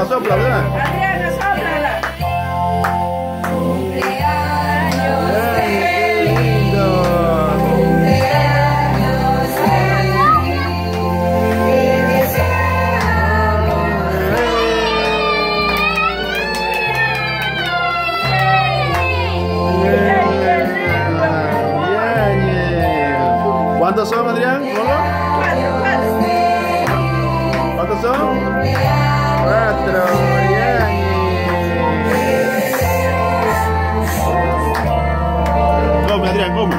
Sopla, sopla, ¿verdad? Adriana, sóplala. ¿Cuántos son, Adrián? ¿Cuántos son? 4. Come, Adrián, come.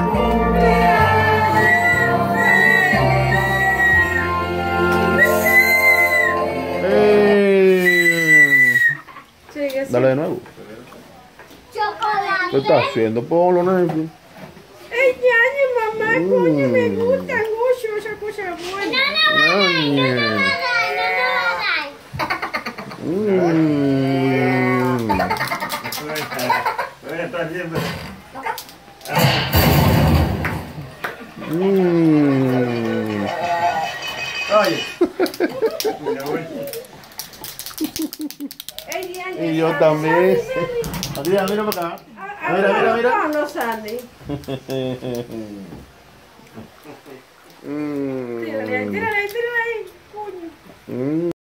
Dale de nuevo. Chocolate. ¿Qué estás haciendo, Polo, Nancy? Ay, ñaña, mamá, coño, me gustan mucho esas cosas buenas. Y yo también. Adrián, mira para acá. Mira, mira, mira. No sale. Tírale, tírale, tírale ahí, coño.